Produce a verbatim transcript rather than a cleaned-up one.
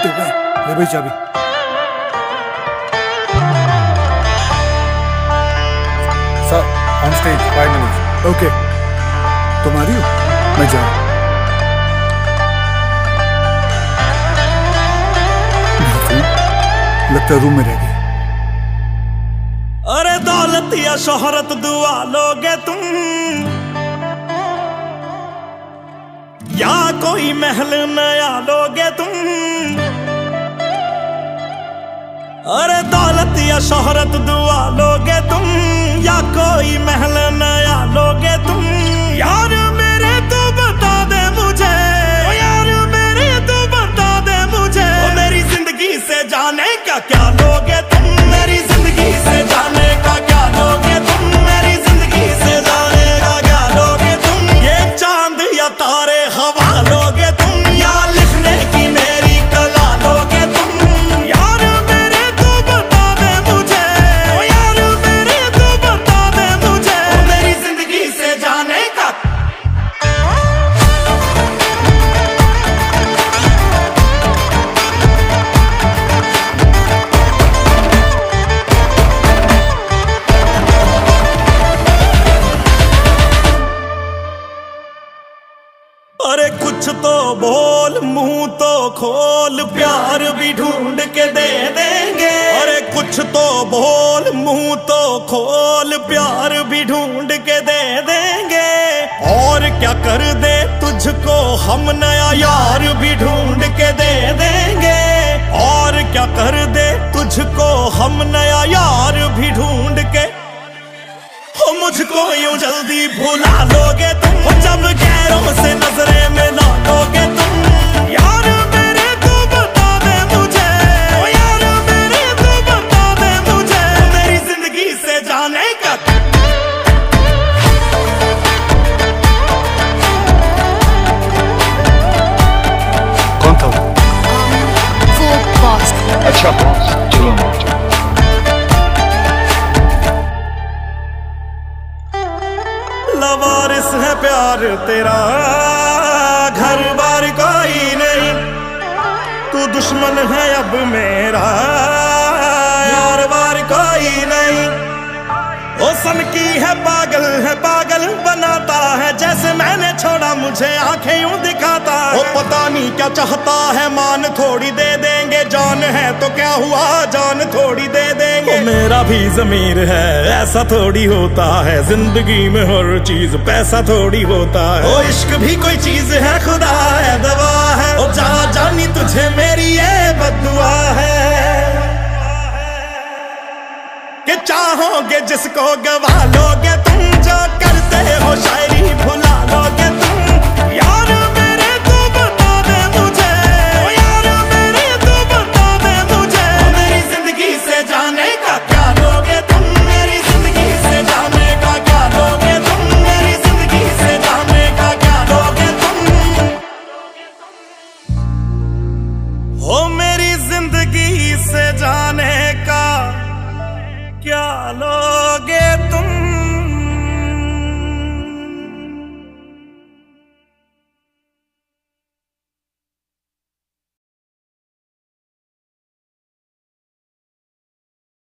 हो गए। ले भाई चाबी। Sir on stage five minutes. Okay तुम्हारी हो, मैं जा रहा हूं। लगता है रूम में रह गई। अरे दौलत या शोहरत दुआ लोगे तुम, या कोई महल नया लोगे तुम। अरे दौलत या शोहरत दुआ लोगे तुम, या कोई महल नया लोगे तुम। यार मेरे तू बता दे मुझे, ओ यार मेरे तू बता दे मुझे, ओ मेरी जिंदगी से जाने का क्या लोगे तुम। मेरी जिंदगी से जाने का क्या लोगे तुम। मेरी जिंदगी से जाने का क्या लोगे तुम। ये चांद या तारे हवा लोगे तुम, या लिखने की मेरी कला लोगे तुम। यार मेरे तू बता दे मुझे, ओ यार मेरे तू बता दे मुझे, ओ मेरी जिंदगी से जाने का। अरे कुछ तो बोल, मुंह तो खोल, प्यार भी ढूंढ के दे देंगे। अरे कुछ तो बोल, मुंह तो खोल, प्यार भी ढूंढ के दे देंगे। और क्या कर दे तुझको हम, नया यार भी ढूंढ के दे देंगे। और क्या कर दे तुझको हम, नया यार भी ढूंढ के। हो मुझको यूं जल्दी भुला लोगे तुम, हो जब गैरों से नजरें मिला लोगे तुम। यार मेरे तू बता दे मुझे, ओ यार मेरे तू बता दे मुझे, मेरी जिंदगी से जाने का। कौन था वो? वो बॉस। अच्छा बॉस, चलो चलो। लवारिस है प्यार तेरा, घर बार कोई नहीं। तू दुश्मन है अब मेरा, यार बार कोई नहीं। ओ सन की है पागल है, पागल बनाता है। जैसे मैंने छोड़ा मुझे आंखें यूं दिखाता है। ओ पता नहीं क्या चाहता है, मान थोड़ी दे देंगे। जान है तो क्या हुआ, जान थोड़ी दे देंगे। ओ मेरा भी ज़मीर है, ऐसा थोड़ी होता है। जिंदगी में हर चीज पैसा थोड़ी होता है। ओ इश्क भी कोई चीज है, खुदा है दवा है। ओ जा जानी तुझे मेरी ये बद्दुआ है, कि चाहोगे जिसको गवा लोगे तुम।